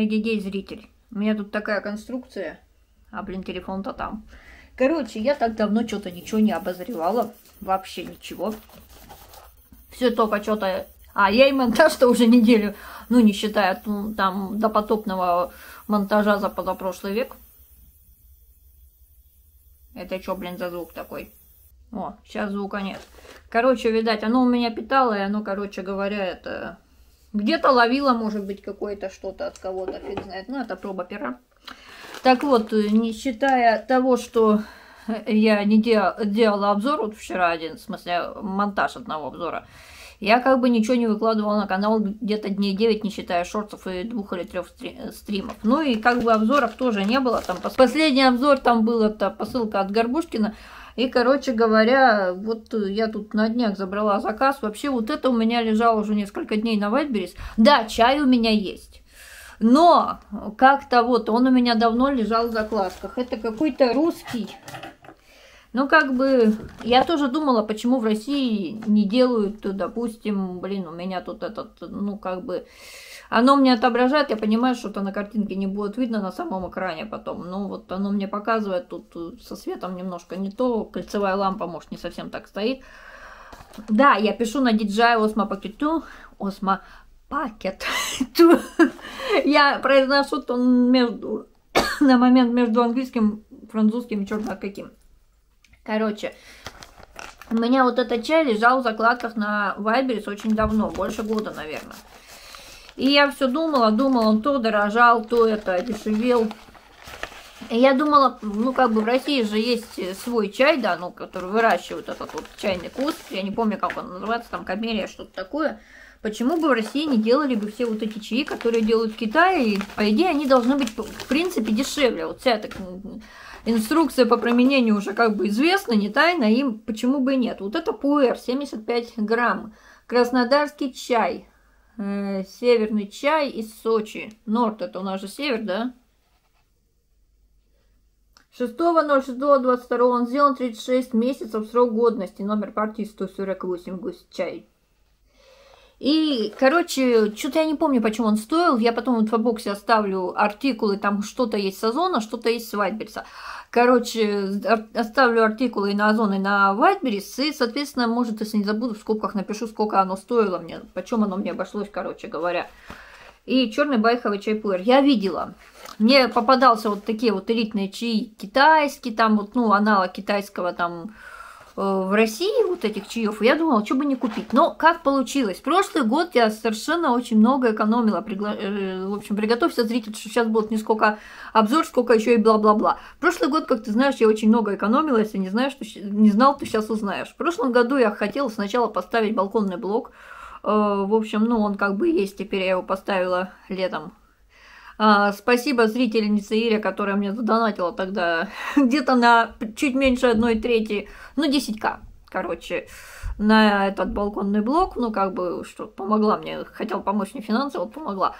Эгегей, зритель. У меня тут такая конструкция. А, блин, телефон-то там. Короче, я так давно что-то ничего не обозревала. Вообще ничего. Все только что-то... А, я и монтаж-то уже неделю, ну, не считая там допотопного монтажа за позапрошлый век. Это что, блин, за звук такой? О, сейчас звука нет. Короче, видать, оно у меня питало, и оно, короче говоря, это... Где-то ловило, может быть, какое-то что-то от кого-то, фиг знает. Ну, это проба пера. Так вот, не считая того, что я не делала обзор, вот вчера один, в смысле, монтаж одного обзора, я как бы ничего не выкладывала на канал где-то дней 9, не считая шортов и 2 или 3 стримов. Ну и как бы обзоров тоже не было. Там последний обзор там был, это посылка от Горбушкина. И, короче говоря, вот я тут на днях забрала заказ. Вообще вот это у меня лежало уже несколько дней на Wildberries. Да, чай у меня есть. Но как-то вот он у меня давно лежал в закладках. Это какой-то русский. Ну, как бы, я тоже думала, почему в России не делают, допустим, блин, у меня тут этот, ну, как бы, оно мне отображает, я понимаю, что-то на картинке не будет видно на самом экране потом. Ну, вот оно мне показывает, тут со светом немножко не то, кольцевая лампа, может, не совсем так стоит. Да, я пишу на DJI Osmo Pocket 2, Osmo Pocket 2. Я произношу то между, на момент между английским, французским, черт каким. Короче, у меня вот этот чай лежал в закладках на Wildberries очень давно, больше года, наверное. И я все думала, он то дорожал, то это дешевел. И я думала, ну как бы в России же есть свой чай, да, ну, который выращивают этот вот чайный куст. Я не помню, как он называется, там камелия, что-то такое. Почему бы в России не делали бы все вот эти чаи, которые делают в Китае? И, по идее, они должны быть, в принципе, дешевле. Вот вся эта инструкция по применению уже как бы известна, не тайна, им почему бы и нет. Вот это пуэр, 75 грамм. Краснодарский чай. Северный чай из Сочи. Норд, это у нас же север, да? 6.06.22 он сделан 36 месяцев, срок годности. Номер партии 148, гусь чай. И, короче, что-то я не помню, почему он стоил. Я потом в инфобоксе оставлю артикулы, там что-то есть с Озона, что-то есть с Wildberries. Короче, оставлю артикулы на Озон и на Wildberries, и, соответственно, может, если не забуду, в скобках напишу, сколько оно стоило мне, почем оно мне обошлось, короче говоря. И черный байховый чай пуэр. Я видела. Мне попадался вот такие вот элитные чаи китайские, там вот, ну, аналог китайского там... В России вот этих чаев, я думала, что бы не купить. Но как получилось? Прошлый год я совершенно очень много экономила. В общем, приготовься, зритель, что сейчас будет не сколько обзор, сколько еще и бла-бла-бла. Прошлый год, как ты знаешь, я очень много экономила. Если не знал, ты сейчас узнаешь. В прошлом году я хотела сначала поставить балконный блок. В общем, ну, он как бы есть. Теперь я его поставила летом. Спасибо зрительнице Ире, которая мне задонатила тогда где-то на чуть меньше 1/3, ну 10к, короче, на этот балконный блок, ну как бы, что помогла мне, хотела помочь мне финансово, вот помогла.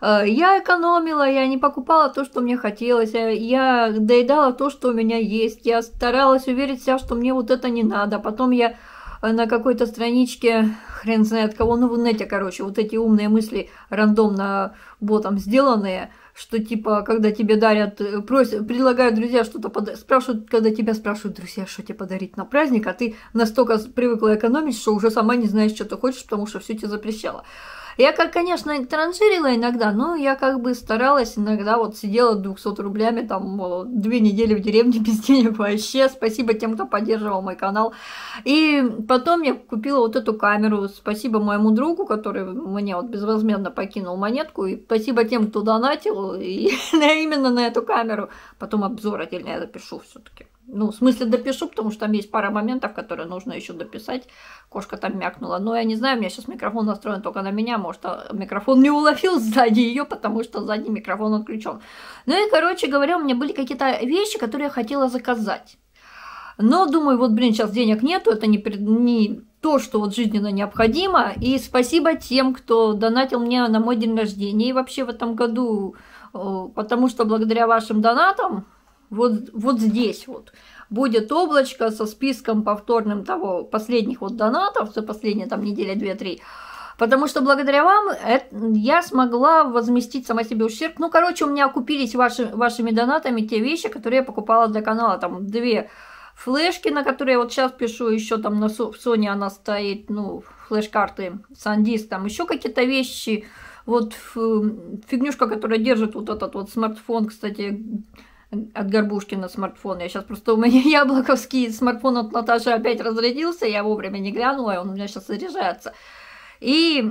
Я экономила, я не покупала то, что мне хотелось, я доедала то, что у меня есть, я старалась уверить себя, что мне вот это не надо, потом я на какой-то страничке, хрен знает кого, ну в нете, короче, вот эти умные мысли рандомно ботом сделанные, что типа, когда тебе дарят, просят, предлагают друзья что-то спрашивают, когда тебя спрашивают, друзья, что тебе подарить на праздник, а ты настолько привыкла экономить, что уже сама не знаешь, что ты хочешь, потому что все тебе запрещало. Я, как, конечно, транжирила иногда, но я как бы старалась иногда, вот сидела 200 рублями, там, 2 недели в деревне без денег вообще. Спасибо тем, кто поддерживал мой канал. И потом я купила вот эту камеру. Спасибо моему другу, который мне вот безвозмездно покинул монетку. И спасибо тем, кто донатил и именно на эту камеру. Потом обзор отдельно я запишу все-таки. Ну, в смысле допишу, потому что там есть пара моментов, которые нужно еще дописать. Кошка там мякнула. Но я не знаю, у меня сейчас микрофон настроен только на меня. Может, микрофон не уловил сзади ее, потому что сзади микрофон отключен. Ну и, короче говоря, у меня были какие-то вещи, которые я хотела заказать. Но думаю, вот, блин, сейчас денег нету, это не то, что вот жизненно необходимо. И спасибо тем, кто донатил мне на мой день рождения. И вообще в этом году, потому что благодаря вашим донатам, вот здесь вот будет облачко со списком повторным того последних вот донатов за последние там недели 2-3. Потому что благодаря вам я смогла возместить сама себе ущерб. Ну, короче, у меня окупились вашими донатами те вещи, которые я покупала для канала. Там 2 флешки, на которые я вот сейчас пишу, еще там на Sony она стоит, ну, флеш-карты, SanDisk, там еще какие-то вещи. Вот фигнюшка, которая держит вот этот вот смартфон, кстати, от Горбушкина смартфон. Я сейчас просто, у меня яблоковский смартфон от Наташи опять разрядился, я вовремя не глянула, и он у меня сейчас заряжается. И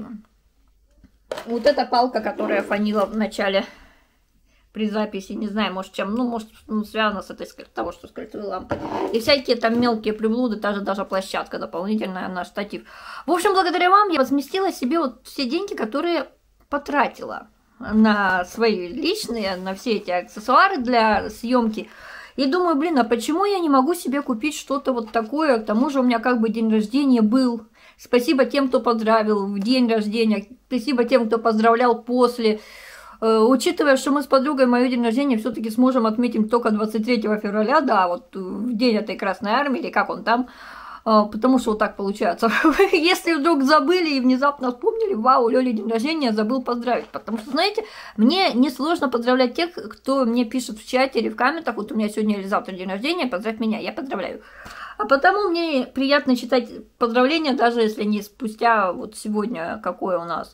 вот эта палка, которая фонила в начале при записи, не знаю, может чем, ну, может, связано с этой, того, что с кольцевой лампой. И всякие там мелкие приблуды, даже площадка дополнительная на штатив. В общем, благодаря вам я возместила себе вот все деньги, которые потратила на свои личные, на все эти аксессуары для съемки. И думаю, блин, а почему я не могу себе купить что-то вот такое? К тому же у меня как бы день рождения был. Спасибо тем, кто поздравил в день рождения. Спасибо тем, кто поздравлял после. Учитывая, что мы с подругой мой день рождения все-таки сможем отметить только 23 февраля, да, вот в день этой Красной Армии, или как он там, потому что вот так получается. Если вдруг забыли и внезапно вспомнили, вау, Лёли день рождения, забыл поздравить. Потому что, знаете, мне несложно поздравлять тех, кто мне пишет в чате или в комментах, вот у меня сегодня или завтра день рождения, поздравь меня, я поздравляю. А потому мне приятно читать поздравления, даже если не спустя вот сегодня, какое у нас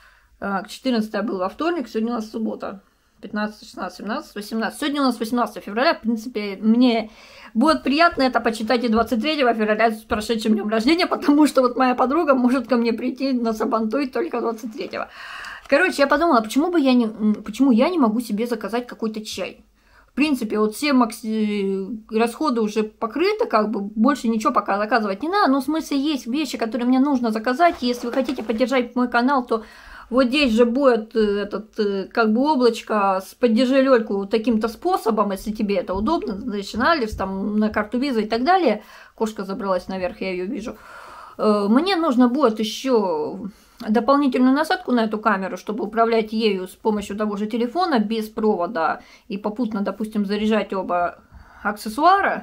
14 был во вторник, сегодня у нас суббота, 15, 16, 17, 18. Сегодня у нас 18 февраля, в принципе, мне будет приятно это почитать и 23 февраля с прошедшим днем рождения, потому что вот моя подруга может ко мне прийти на Сабантуй только 23-го. Короче, я подумала, почему я не могу себе заказать какой-то чай? В принципе, вот все расходы уже покрыты, как бы больше ничего пока заказывать не надо, но в смысле есть вещи, которые мне нужно заказать, и если вы хотите поддержать мой канал, то вот здесь же будет этот, как бы, облачко с «Поддержи Лёльку» таким-то способом, если тебе это удобно, значит, на Алис, там, на карту виза и так далее. Кошка забралась наверх, я ее вижу. Мне нужно будет еще дополнительную насадку на эту камеру, чтобы управлять ею с помощью того же телефона без провода и попутно, допустим, заряжать оба аксессуара.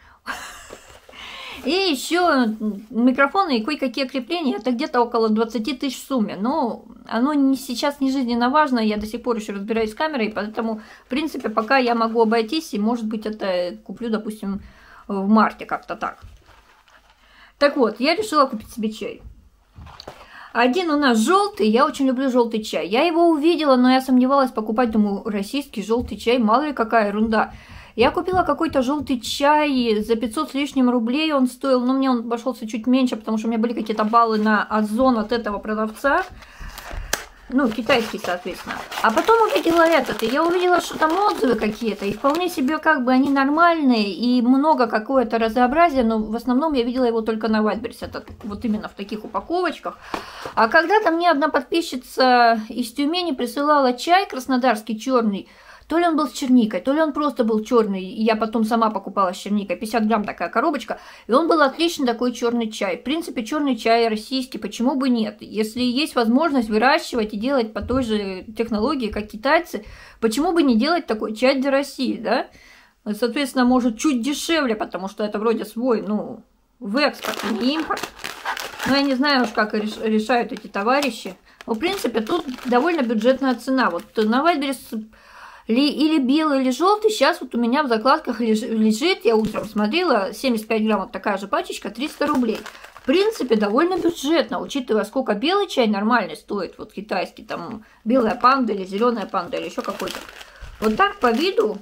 И еще микрофоны и кое-какие крепления, это где-то около 20 тысяч в сумме. Но оно сейчас не жизненно важно, я до сих пор еще разбираюсь с камерой, поэтому, в принципе, пока я могу обойтись, и, может быть, это куплю, допустим, в марте как-то так. Так вот, я решила купить себе чай. Один у нас желтый, я очень люблю желтый чай. Я его увидела, но я сомневалась покупать, думаю, российский желтый чай, мало ли какая ерунда. Я купила какой-то желтый чай за 500 с лишним рублей, он стоил, но мне он обошелся чуть меньше, потому что у меня были какие-то баллы на Озон от этого продавца. Ну, китайский, соответственно. А потом увидела этот, и я увидела, что там отзывы какие-то, и вполне себе как бы они нормальные, и много какое-то разнообразие, но в основном я видела его только на Wildberries, это вот именно в таких упаковочках. А когда-то мне одна подписчица из Тюмени присылала чай краснодарский черный. То ли он был с черникой, то ли он просто был черный. И я потом сама покупала с черникой. 50 грамм такая коробочка. И он был отличный такой черный чай. В принципе, черный чай российский, почему бы нет? Если есть возможность выращивать и делать по той же технологии, как китайцы, почему бы не делать такой чай для России, да? Соответственно, может чуть дешевле, потому что это вроде свой, ну, в экспорт, не импорт. Но я не знаю уж, как решают эти товарищи. Но, в принципе, тут довольно бюджетная цена. Вот на Wildberries или белый, или желтый, сейчас вот у меня в закладках лежит, я утром смотрела, 75 грамм, вот такая же пачечка, 300 рублей. В принципе, довольно бюджетно, учитывая, сколько белый чай нормальный стоит, вот китайский, там, белая панда или зеленая панда, или еще какой-то. Вот так по виду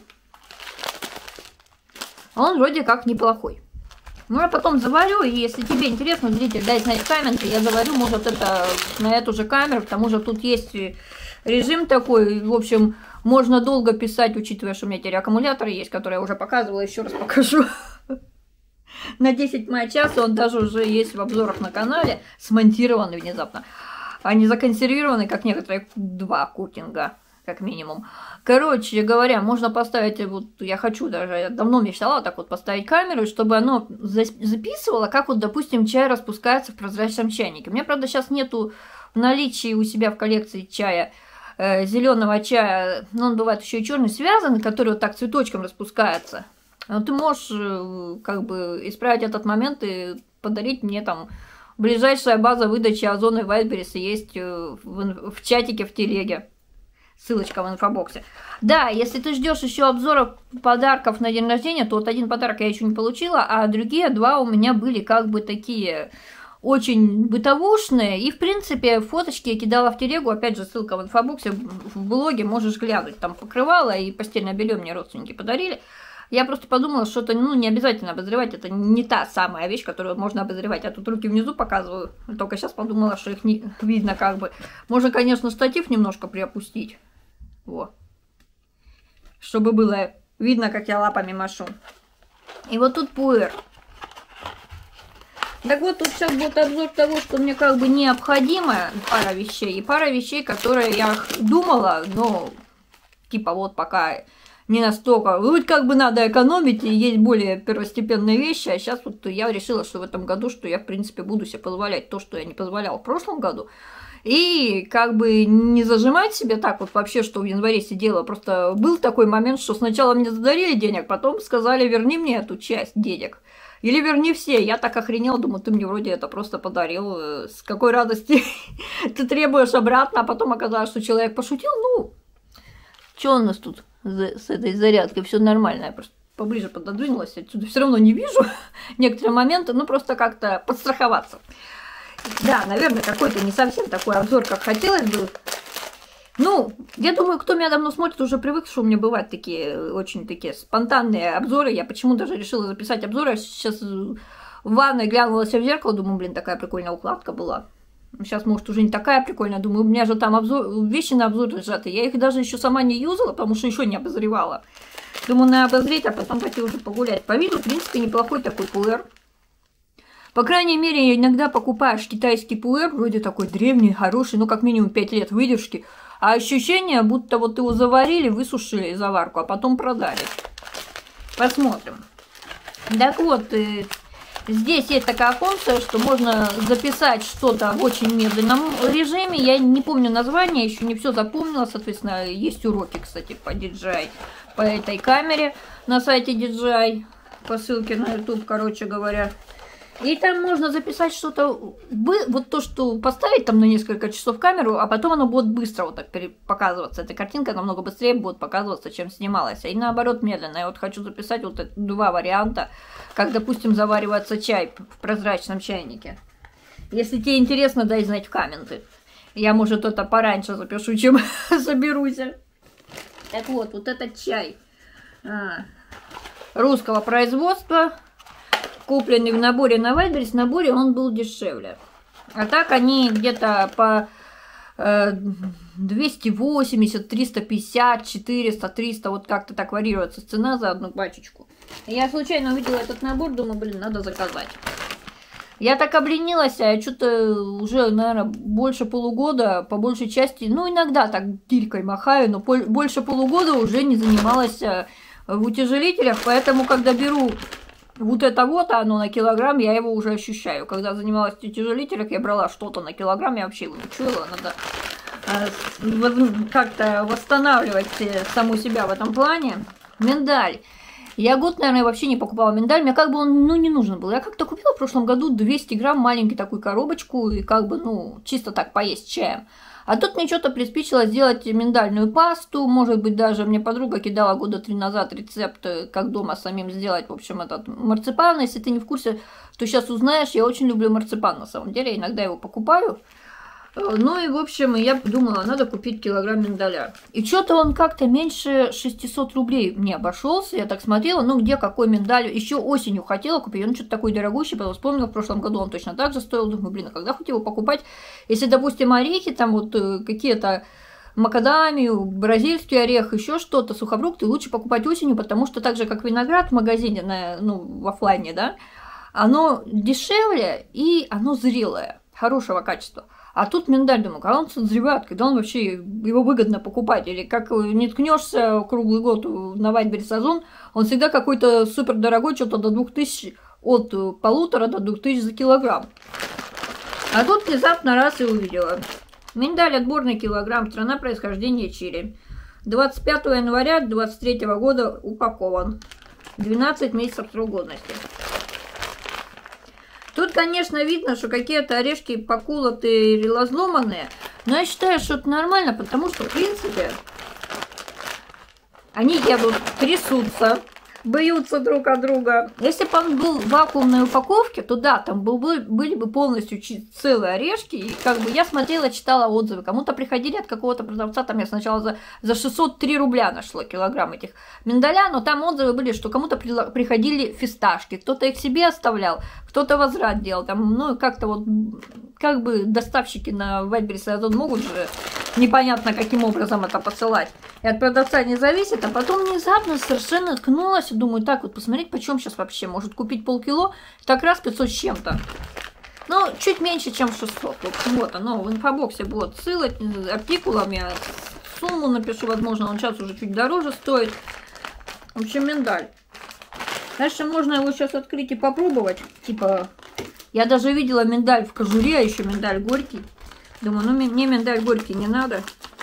он вроде как неплохой. Ну, я потом заварю, и если тебе интересно, зритель, дай знать в комменты, я заварю, может, это на эту же камеру, к тому же тут есть режим такой, в общем, можно долго писать, учитывая, что у меня теперь аккумуляторы есть, которые я уже показывала, еще раз покажу. На 10 мАч он даже уже есть в обзорах на канале, смонтированный внезапно, а не законсервированный, как некоторые 2 кутинга, как минимум. Короче говоря, можно поставить, вот я хочу даже, я давно мечтала так вот поставить камеру, чтобы оно записывало, как вот, допустим, чай распускается в прозрачном чайнике. У меня, правда, сейчас нету в наличии у себя в коллекции чая, зеленого чая, но он бывает еще и черный связанный, который вот так цветочком распускается. Но ты можешь как бы исправить этот момент и подарить мне там Ближайшая база выдачи Озона и Вайлдберриса есть в чатике в телеге. Ссылочка в инфобоксе. Да, если ты ждешь еще обзора подарков на день рождения, то вот один подарок я еще не получила, а другие два у меня были как бы такие очень бытовушные. И, в принципе, фоточки я кидала в телегу. Опять же, ссылка в инфобоксе, в блоге можешь глянуть. Там покрывало и постельное белье мне родственники подарили. Я просто подумала, что это не обязательно обозревать. Это не та самая вещь, которую можно обозревать. Я тут руки внизу показываю. Только сейчас подумала, что их не видно как бы. Можно, конечно, штатив немножко приопустить. Вот. Чтобы было видно, как я лапами машу. И вот тут пуэр. Так вот, тут сейчас будет обзор того, что мне как бы необходимо. Пара вещей. И пара вещей, которые я думала, но типа вот пока не настолько. Вот как бы надо экономить, и есть более первостепенные вещи. А сейчас вот я решила, что в этом году, что я в принципе буду себе позволять то, что я не позволяла в прошлом году. И как бы не зажимать себе так вот вообще, что в январе сидела. Просто был такой момент, что сначала мне задарили денег, потом сказали, верни мне эту часть денег. Или верни все. Я так охренела, думаю, ты мне вроде это просто подарил. С какой радости ты требуешь обратно, а потом оказалось, что человек пошутил. Ну, что у нас тут с этой зарядкой? Все нормально. Я просто поближе пододвинулась, отсюда все равно не вижу некоторые моменты, ну просто как-то подстраховаться. Да, наверное, какой-то не совсем такой обзор, как хотелось бы. Ну, я думаю, кто меня давно смотрит, уже привык, что у меня бывают такие, очень такие спонтанные обзоры. Я почему даже решила записать обзоры. Я сейчас в ванной глянула себя в зеркало, думаю, блин, такая прикольная укладка была. Сейчас, может, уже не такая прикольная. Думаю, у меня же там вещи на обзор лежат. И я их даже еще сама не юзала, потому что еще не обозревала. Думаю, надо обозреть, а потом пойти уже погулять. По виду, в принципе, неплохой такой пуэр. По крайней мере, иногда покупаешь китайский пуэр, вроде такой древний, хороший, ну, как минимум 5 лет выдержки. А ощущение, будто вот его заварили, высушили заварку, а потом продали. Посмотрим. Так вот, здесь есть такая функция, что можно записать что-то в очень медленном режиме. Я не помню название, еще не все запомнила. Соответственно, есть уроки, кстати, по DJI, по этой камере на сайте DJI, по ссылке на YouTube, короче говоря. И там можно записать что-то, вот то, что поставить там на несколько часов камеру, а потом оно будет быстро вот так показываться. Эта картинка намного быстрее будет показываться, чем снималась. И наоборот медленно. Я вот хочу записать вот два варианта, как, допустим, заваривается чай в прозрачном чайнике. Если тебе интересно, дай знать в комменты. Я, может, это пораньше запишу, чем соберусь. Так вот, вот этот чай русского производства, купленный в наборе на Вайлдберрис, в наборе он был дешевле. А так они где-то по 280, 350, 400, 300, вот как-то так варьируется цена за одну пачечку. Я случайно увидела этот набор, думаю, блин, надо заказать. Я так обленилась, я что-то уже, наверное, больше полугода, по большей части, ну, иногда так килькой махаю, но больше полугода уже не занималась в утяжелителях, поэтому, когда беру вот это вот, оно на килограмм, я его уже ощущаю. Когда занималась в утяжелителях, я брала что-то на килограмм, я вообще его не чуяла. Надо как-то восстанавливать саму себя в этом плане. Миндаль. Я год, наверное, вообще не покупала миндаль. Мне как бы он, не нужен был. Я как-то купила в прошлом году 200 грамм, маленькую такую коробочку, и как бы, чисто так поесть чаем. А тут мне что-то приспичило сделать миндальную пасту. Может быть, даже мне подруга кидала года 3 назад рецепт, как дома самим сделать, в общем, этот марципан. Если ты не в курсе, то сейчас узнаешь. Я очень люблю марципан, на самом деле. Иногда его покупаю. Ну и, в общем, я думала, надо купить килограмм миндаля. И что-то он как-то меньше 600 рублей мне обошелся. Я так смотрела, где какой миндаль. Еще осенью хотела купить. Он что-то такой дорогущий, потом вспомнила, в прошлом году он точно так же стоил. Думаю, блин, а когда хоть его покупать? Если, допустим, орехи, там вот какие-то макадамию, бразильский орех, еще что-то, сухофрукты, лучше покупать осенью, потому что так же, как виноград в магазине, в офлайне, да, оно дешевле и оно зрелое, хорошего качества. А тут миндаль, думаю, когда он созревает, когда он вообще, его выгодно покупать, или как не ткнешься круглый год на Вайлдберрис Озон, он всегда какой-то супер дорогой, что-то до 2000, от 1500 до 2000 за килограмм. А тут внезапно раз и увидела. Миндаль отборный килограмм, страна происхождения Чили. 25 января 2023 года упакован. 12 месяцев срок годности. Тут конечно, видно, что какие-то орешки поколотые или разломанные, но я считаю, что это нормально, потому что, в принципе, они едут, трясутся, бьются друг от друга. Если бы он был в вакуумной упаковке, то да, там были бы полностью целые орешки. И как бы я смотрела, читала отзывы. Кому-то приходили от какого-то продавца, там я сначала за 603 рубля нашла килограмм этих миндаля, но там отзывы были, что кому-то приходили фисташки, кто-то их себе оставлял, кто-то возврат делал. Там, ну, как-то вот, как бы доставщики на Вайлдберрис могут же непонятно каким образом это посылать. И от продавца не зависит, а потом внезапно совершенно ткнулась и думаю, так вот, посмотреть, почем сейчас вообще. Может купить полкило, так раз 500 с чем-то. Ну, чуть меньше, чем 600. Вот оно, в инфобоксе будет ссылка, артикулом я сумму напишу, возможно, он сейчас уже чуть дороже стоит. В общем, миндаль. Дальше можно его сейчас открыть и попробовать. Типа, я даже видела миндаль в кожуре, а еще миндаль горький. Думаю, ну мне миндаль горький не надо.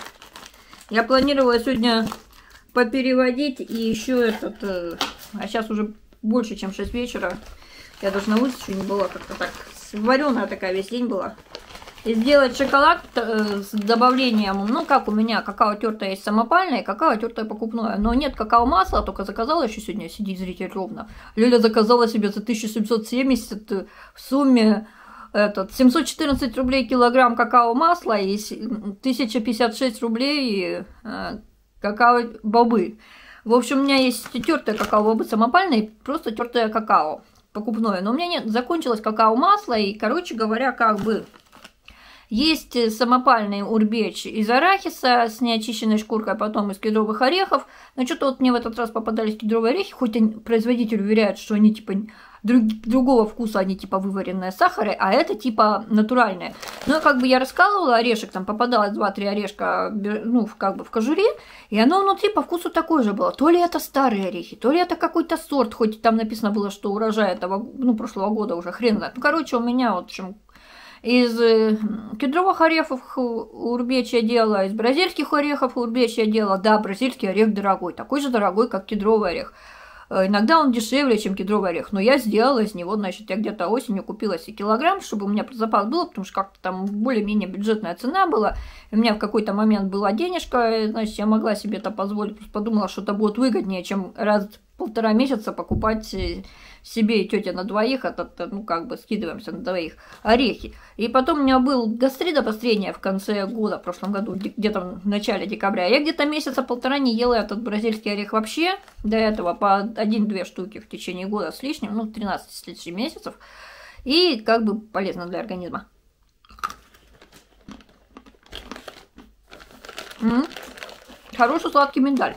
Я планировала сегодня попереводить и еще этот... а сейчас уже больше, чем 6 вечера. Я даже на улице еще не была, как-то так вареная такая весь день была. И сделать шоколад с добавлением, ну как у меня, какао тертое есть самопальное, и какао тертое покупное. Но нет какао-масла, только заказала еще сегодня, сидит зритель ровно. Лёля заказала себе за 1770 в сумме... 714 рублей килограмм какао-масла и 1056 рублей какао-бобы. В общем, у меня есть тертое какао-бобы самопальное и просто тертое какао покупное. Но у меня нет, закончилось какао-масло и, короче говоря, как бы есть самопальный урбеч из арахиса с неочищенной шкуркой, а потом из кедровых орехов. Но что-то вот мне в этот раз попадались кедровые орехи, хоть производитель уверяет, что они типа... другого вкуса, они типа вываренные сахары, а это типа натуральные. Но как бы я раскалывала орешек, там попадалось 2-3 орешка, ну, как бы в кожуре, и оно внутри по вкусу такое же было. То ли это старые орехи, то ли это какой-то сорт, хоть там написано было, что урожай этого, ну, прошлого года уже, хрен знает. Ну, короче, у меня вот, в общем, из кедровых орехов урбеч я делала, из бразильских орехов урбеч я делала. Да, бразильский орех дорогой, такой же дорогой, как кедровый орех. Иногда он дешевле, чем кедровый орех, но я сделала из него, значит, я где-то осенью купила себе килограмм, чтобы у меня запас был, потому что как-то там более-менее бюджетная цена была, и у меня в какой-то момент была денежка, значит, я могла себе это позволить, просто подумала, что это будет выгоднее, чем раз в 1,5 месяца покупать себе и тете на двоих, ну, как бы скидываемся на двоих, орехи. И потом у меня был гастрит обострения в конце года, в прошлом году, где-то в начале декабря. Я где-то месяца 1,5 не ела этот бразильский орех вообще, до этого по 1-2 штуки в течение года с лишним, ну, 13 с лишним месяцев. И как бы полезно для организма. Хороший сладкий миндаль.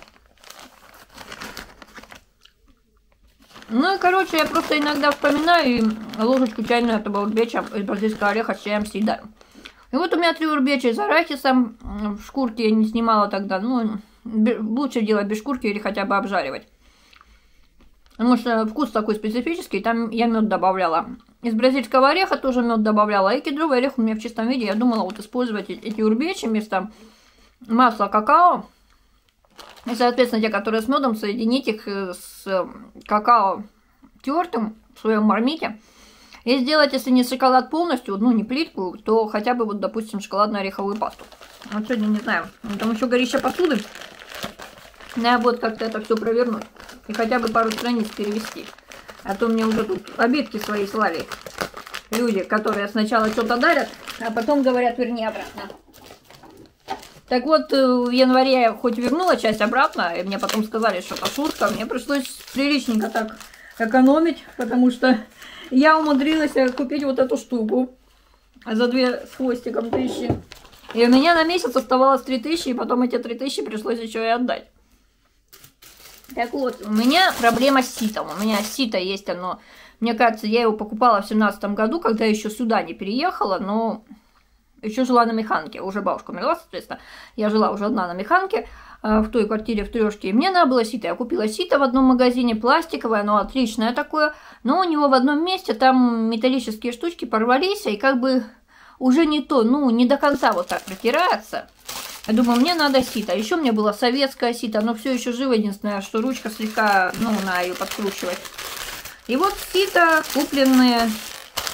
Ну и, короче, я просто иногда вспоминаю и ложечку чайную этого урбеча из бразильского ореха с чаем съедаю. И вот у меня 3 урбеча из арахиса. В шкурке я не снимала тогда. Ну, лучше делать без шкурки или хотя бы обжаривать. Потому что вкус такой специфический, там я мед добавляла. Из бразильского ореха тоже мед добавляла. И кедровый орех у меня в чистом виде. Я думала вот использовать эти урбечи вместо масла какао. И, соответственно, те, которые с медом, соединить их с какао тертым в своем мармите. И сделать, если не шоколад полностью, ну, не плитку, то хотя бы, вот, допустим, шоколадно-ореховую пасту. Вот сегодня, не знаю, там еще горище посуды. Надо будет как-то это все провернуть. И хотя бы пару страниц перевести. А то мне уже тут обидки свои слали люди, которые сначала что-то дарят, а потом говорят, верни обратно. Так вот, в январе я хоть вернула часть обратно, и мне потом сказали, что это шутка. Мне пришлось приличненько так экономить, потому что я умудрилась купить вот эту штуку за 2 с хвостиком тысячи. И у меня на месяц оставалось 3000, и потом эти 3000 пришлось еще и отдать. Так вот, у меня проблема с ситом. У меня сито есть оно, мне кажется, я его покупала в 2017 году, когда еще сюда не переехала, но... Еще жила на механке, уже бабушка умерла, соответственно, я жила уже одна на механке, в той квартире в Трешке, и мне надо было сито. Я купила сито в одном магазине, пластиковое, оно отличное такое, но у него в одном месте там металлические штучки порвались, и как бы уже не то, ну, не до конца вот так протирается. Я думаю, мне надо сито. Еще у меня было советское сито, но все еще живо, единственное, что ручка слегка, ну, надо ее подкручивать. И вот сито, купленные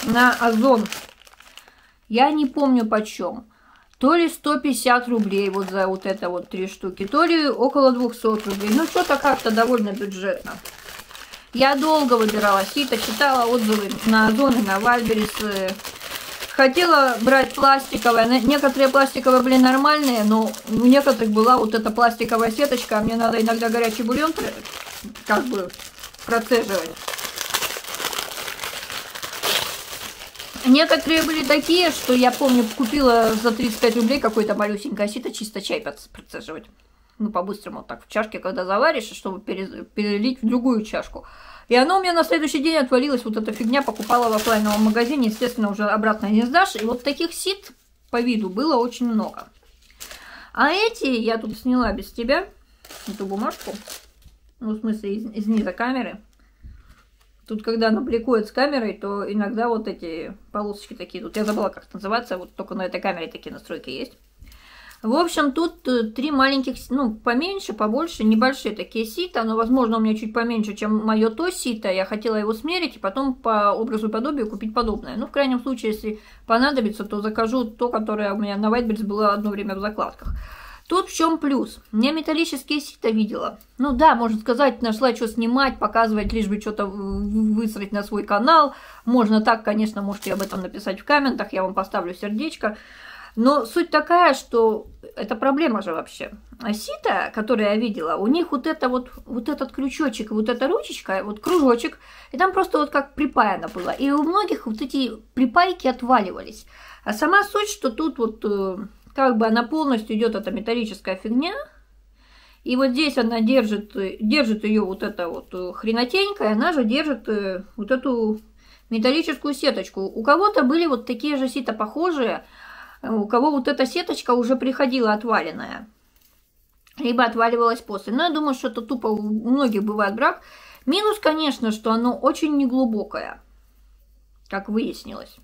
на Озон. Я не помню почем. То ли 150 рублей вот за вот это вот 3 штуки, то ли около 200 рублей. Ну, что-то как-то довольно бюджетно. Я долго выбирала сито, читала отзывы на Озон и на Вайлдберрис. Хотела брать пластиковое. Некоторые пластиковые были нормальные, но у некоторых была вот эта пластиковая сеточка. А мне надо иногда горячий бульон как бы процеживать. Некоторые были такие, что я помню, купила за 35 рублей какое-то малюсенькое сито, чисто чай процеживать. Ну, по-быстрому так в чашке, когда заваришь, чтобы перелить в другую чашку. И оно у меня на следующий день отвалилось, вот эта фигня, покупала в офлайновом магазине, естественно, уже обратно не сдашь. И вот таких сит по виду было очень много. А эти я тут сняла без тебя, эту бумажку, ну, в смысле, из низа камеры. Тут, когда она бликует с камерой, то иногда вот эти полосочки такие, тут я забыла, как это называется, вот только на этой камере такие настройки есть. В общем, тут 3 маленьких, ну, поменьше, побольше, небольшие такие сита, но, возможно, у меня чуть поменьше, чем мое то сито. Я хотела его смерить и потом по образу и подобию купить подобное. Ну, в крайнем случае, если понадобится, то закажу то, которое у меня на Вайлдберрис было одно время в закладках. Тут в чем плюс? Я металлические сита видела. Ну да, можно сказать, нашла что снимать, показывать, лишь бы что-то высрать на свой канал. Можно так, конечно, можете об этом написать в комментах, я вам поставлю сердечко. Но суть такая, что это проблема же вообще. А сито, которые я видела, у них вот этот крючочек, вот эта ручечка, вот кружочек, и там просто вот как припаяно было. И у многих вот эти припайки отваливались. А сама суть, что тут вот как бы она полностью идет, эта металлическая фигня. И вот здесь она держит ее вот эта вот хренотенька, и она же держит вот эту металлическую сеточку. У кого-то были вот такие же сито похожие, у кого вот эта сеточка уже приходила отваленная, либо отваливалась после. Но я думаю, что это тупо у многих бывает брак. Минус, конечно, что оно очень неглубокое, как выяснилось.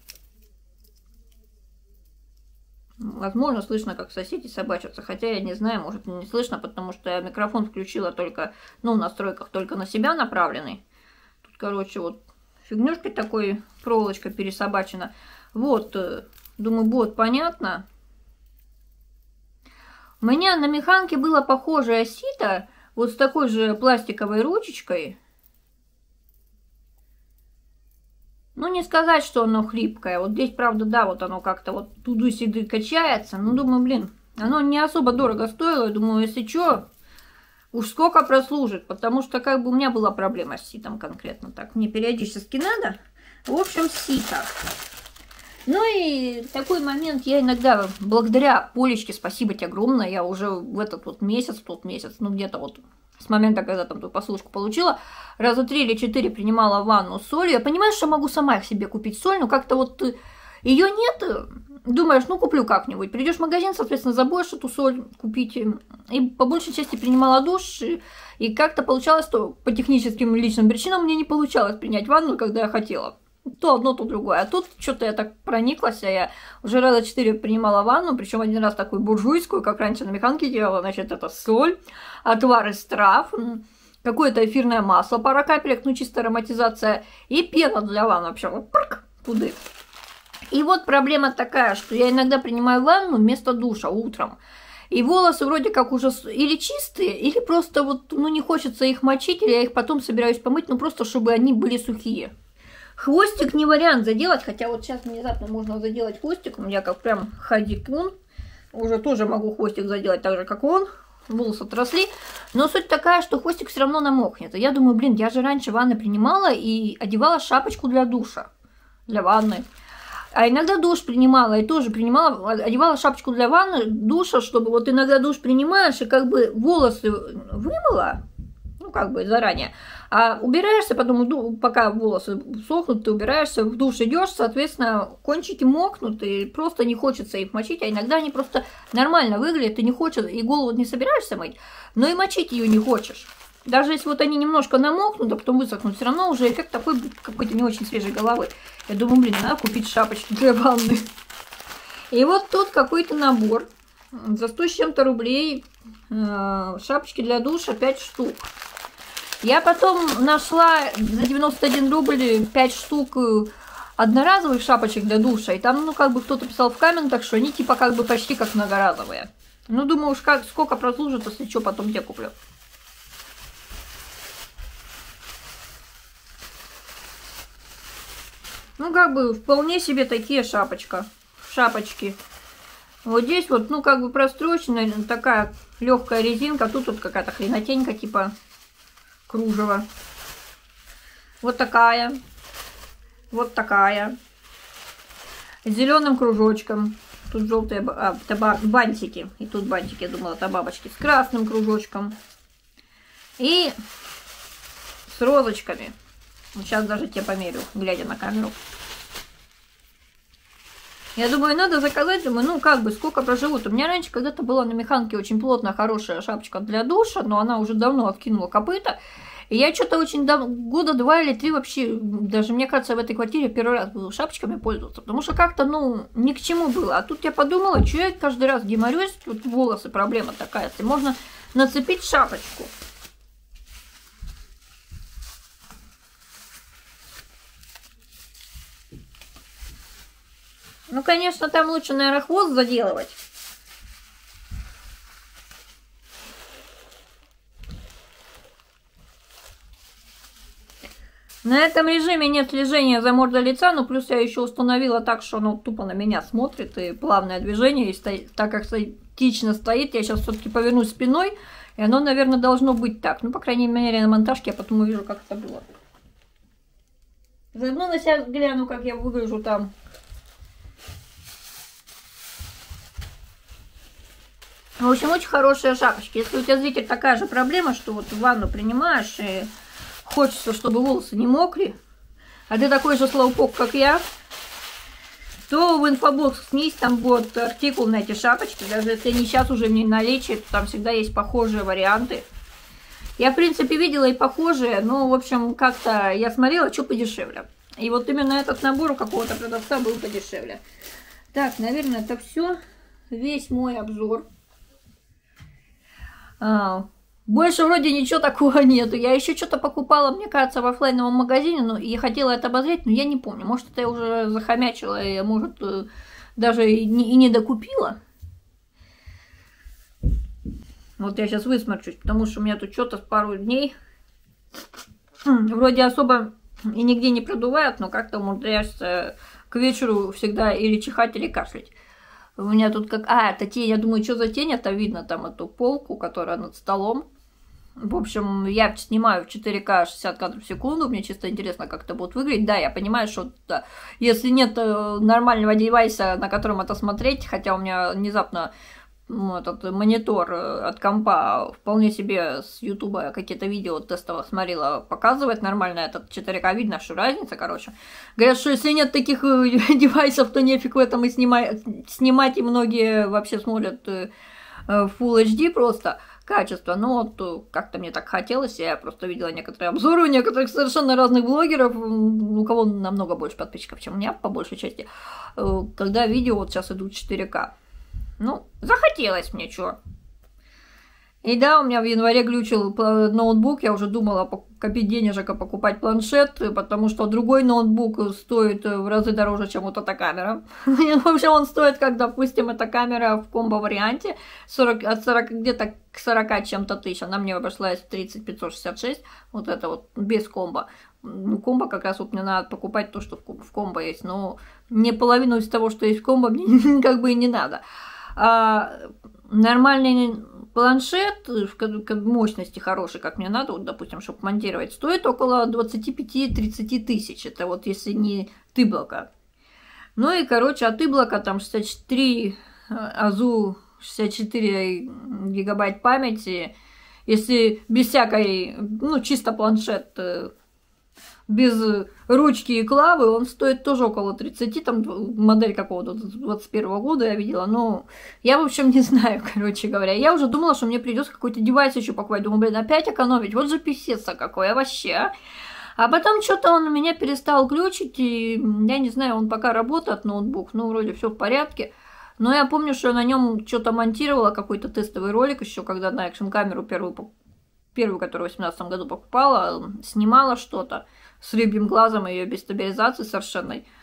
Возможно, слышно, как соседи собачатся, хотя я не знаю, может, не слышно, потому что я микрофон включила только, ну, в настройках только на себя направленный. Тут, короче, вот фигнюшкой такой, проволочка пересобачена. Вот, думаю, будет понятно. У меня на механке было похожее сито, вот с такой же пластиковой ручечкой. Ну, не сказать, что оно хлипкое. Вот здесь, правда, да, вот оно как-то вот туды-сюды качается. Ну, думаю, блин, оно не особо дорого стоило. Думаю, если что, уж сколько прослужит. Потому что как бы у меня была проблема с ситом конкретно. Так, мне периодически надо. В общем, сито. Ну и такой момент я иногда, благодаря Полечке, спасибо тебе огромное, я уже в этот вот месяц, ну где-то вот с момента, когда там ту послушку получила, раза 3 или 4 принимала ванну с солью. Я понимаю, что могу сама себе купить соль, но как-то вот ее нет, думаешь, ну куплю как-нибудь. Придешь в магазин, соответственно, забудешь эту соль купить. И по большей части принимала душ, и как-то получалось, что по техническим личным причинам мне не получалось принять ванну, когда я хотела. То одно, то другое. А тут что-то я так прониклась, а я уже раза 4 принимала ванну, причем один раз такую буржуйскую, как раньше на механке делала, значит, это соль, отвар из трав, какое-то эфирное масло, пара капелек, ну, чисто ароматизация, и пена для ванны вообще, вот, прыг, туды. И вот проблема такая, что я иногда принимаю ванну вместо душа утром, и волосы вроде как уже или чистые, или просто вот, ну, не хочется их мочить, или я их потом собираюсь помыть, ну, просто чтобы они были сухие. Хвостик не вариант заделать, хотя вот сейчас внезапно можно заделать хвостик. У меня как прям Хади-Клун. Уже тоже могу хвостик заделать так же, как он. Волосы отросли. Но суть такая, что хвостик все равно намокнет. И я думаю, блин, я же раньше ванны принимала и одевала шапочку для душа. Для ванны. А иногда душ принимала и тоже принимала, одевала шапочку для ванны, душа, чтобы вот иногда душ принимаешь и как бы волосы вымыла. Ну, как бы заранее. А убираешься, потом, пока волосы сохнут, ты убираешься, в душ идешь, соответственно, кончики мокнут, и просто не хочется их мочить, а иногда они просто нормально выглядят, ты не хочешь, и голову не собираешься мыть, но и мочить ее не хочешь. Даже если вот они немножко намокнут, а потом высохнут, все равно уже эффект такой какой-то не очень свежей головы. Я думаю, блин, надо купить шапочки для ванны. И вот тут какой-то набор. За 100 с чем-то рублей шапочки для душа 5 штук. Я потом нашла за 91 рубль 5 штук одноразовых шапочек для душа, и там, ну, как бы кто-то писал в комментах, что они типа как бы почти как многоразовые. Ну, думаю, уж как, сколько прослужит, если что, потом те куплю. Ну, как бы, вполне себе такие шапочки. Вот здесь вот, ну, как бы простроченная такая легкая резинка. Тут вот какая-то хренотенька, типа кружева. Вот такая. Вот такая. С зеленым кружочком. Тут желтые бантики. И тут бантики, я думала, это бабочки. С красным кружочком. И с розочками. Сейчас даже те померю, глядя на камеру. Я думаю, надо заказать, думаю, ну как бы, сколько проживут. У меня раньше когда-то была на механке очень плотная, хорошая шапочка для душа, но она уже давно откинула копыта. И я что-то очень года 2 или 3 вообще, даже мне кажется, в этой квартире первый раз буду шапочками пользоваться. Потому что как-то, ну, ни к чему было. А тут я подумала, что я каждый раз геморрюсь, тут волосы, проблема такая. Можно нацепить шапочку. Ну, конечно, там лучше, наверное, хвост заделывать. На этом режиме нет слежения за мордой лица, но плюс я еще установила так, что оно тупо на меня смотрит, и плавное движение, и стоит, так как статично стоит, я сейчас все-таки повернусь спиной, и оно, наверное, должно быть так. Ну, по крайней мере, на монтажке я потом увижу, как это было. Заодно на себя гляну, как я выгляжу там. В общем, очень хорошие шапочки. Если у тебя, зритель, такая же проблема, что вот ванну принимаешь и хочется, чтобы волосы не мокли, а ты такой же слоупок, как я, то в инфобокс снизь, там будет артикул на эти шапочки. Даже если они сейчас уже не в наличии, то там всегда есть похожие варианты. Я, в принципе, видела и похожие, но, в общем, как-то я смотрела, что подешевле. И вот именно этот набор у какого-то продавца был подешевле. Так, наверное, это все. Весь мой обзор. Больше вроде ничего такого нету. Я еще что-то покупала, мне кажется, в оффлайновом магазине, но я хотела это обозреть, но я не помню. Может, это я уже захомячила, и, может, даже и не докупила. Вот я сейчас высморчусь, потому что у меня тут что-то с пару дней вроде особо и нигде не продувает, но как-то умудряешься к вечеру всегда или чихать, или кашлять. У меня тут как... это тень. Я думаю, что за тень? Это видно там эту полку, которая над столом. В общем, я снимаю в 4К 60 кадров в секунду. Мне чисто интересно, как это будет выглядеть. Да, я понимаю, что да, если нет нормального девайса, на котором это смотреть, хотя у меня внезапно этот монитор от компа вполне себе с ютуба какие-то видео тестово смотрела, показывает нормально этот 4К, видно, что разница, короче. Говорят, что если нет таких девайсов, то нефиг в этом и снимать, и многие вообще смотрят Full HD просто качество. Но вот как-то мне так хотелось, я просто видела некоторые обзоры у некоторых совершенно разных блогеров, у кого намного больше подписчиков, чем у меня, по большей части, когда видео вот сейчас идут 4К. Ну, захотелось мне, чё. И да, у меня в январе глючил ноутбук, я уже думала копить денежек и покупать планшет, потому что другой ноутбук стоит в разы дороже, чем вот эта камера. В общем, он стоит, как, допустим, эта камера в комбо-варианте, где-то к 40 чем-то тысяч, она мне обошлась 30 566, вот это вот без комбо. Ну, комбо как раз вот мне надо покупать то, что в комбо есть, но не половину из того, что есть в комбо, мне как бы и не надо. Нормальный планшет мощности хороший, как мне надо, вот, допустим, чтобы монтировать, стоит около 25-30 тысяч. Это вот если не Ты-блока. Ну и, короче, от Ты-блока там 64 АЗУ, 64 гигабайт памяти. Если без всякой, ну, чисто планшет, без ручки и клавы, он стоит тоже около 30, там модель какого-то 21 года я видела, но я, в общем, не знаю, короче говоря. Я уже думала, что мне придется какой-то девайс еще покупать. Думаю, блин, опять экономить, вот же писец какой, вообще. А потом что-то он у меня перестал глючить, и я не знаю, он пока работает, ноутбук, ну, вроде все в порядке. Но я помню, что я на нем что-то монтировала, какой-то тестовый ролик еще, когда на экшн-камеру первую, которую в 2018 году покупала, снимала что-то с рыбьим глазом, ее без стабилизации совершенной.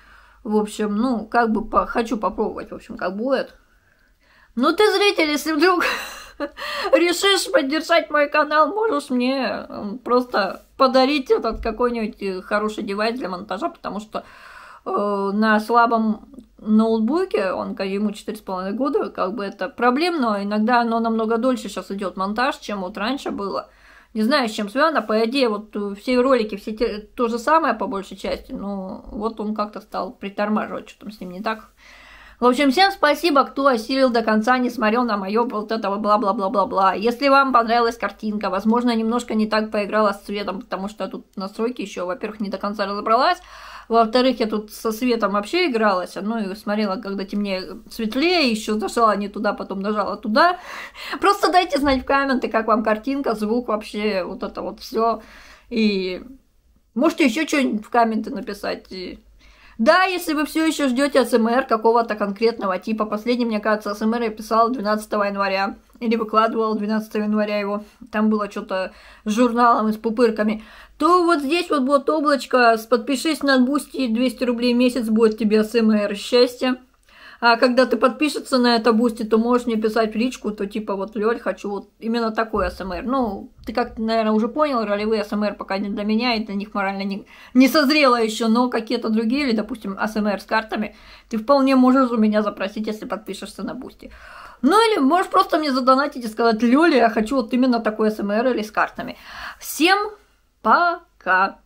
В общем, ну, как бы хочу попробовать, в общем, как будет. Ну, ты, зритель, если вдруг решишь поддержать мой канал, можешь мне просто подарить этот какой-нибудь хороший девайс для монтажа, потому что на слабом ноутбуке, ему 4,5 года, как бы это проблемно, иногда оно намного дольше сейчас идет монтаж, чем вот раньше было. Не знаю, с чем связано, по идее, вот все ролики, все то же самое по большей части, но вот он как-то стал притормаживать, что там с ним не так. В общем, всем спасибо, кто осилил до конца, не смотрел на мое вот этого бла-бла-бла-бла-бла. Если вам понравилась картинка, возможно, немножко не так поиграла с цветом, потому что тут настройки еще, во-первых, не до конца разобралась, во-вторых, я тут со светом вообще игралась, ну и смотрела, когда темнее, светлее, еще зажала не туда, потом нажала туда. Просто дайте знать в комменты, как вам картинка, звук вообще, вот это вот все. И можете еще что-нибудь в комменты написать. Да, если вы все еще ждете АСМР какого-то конкретного типа, последний, мне кажется, АСМР я писала 12 января, или выкладывала 12 января его, там было что-то с журналом и с пупырками, то вот здесь вот будет облачко, подпишись на Бусти, 200 рублей в месяц будет тебе АСМР счастья. А когда ты подпишешься на это Бусти, то можешь мне писать в личку, то типа вот, Лёль, хочу вот именно такой АСМР. Ну, ты как-то, наверное, уже понял, ролевые АСМР пока не для меня, и для них морально не созрело еще, но какие-то другие, или, допустим, АСМР с картами, ты вполне можешь у меня запросить, если подпишешься на Бусти. Ну, или можешь просто мне задонатить и сказать: Лёля, я хочу вот именно такой АСМР или с картами. Всем пока!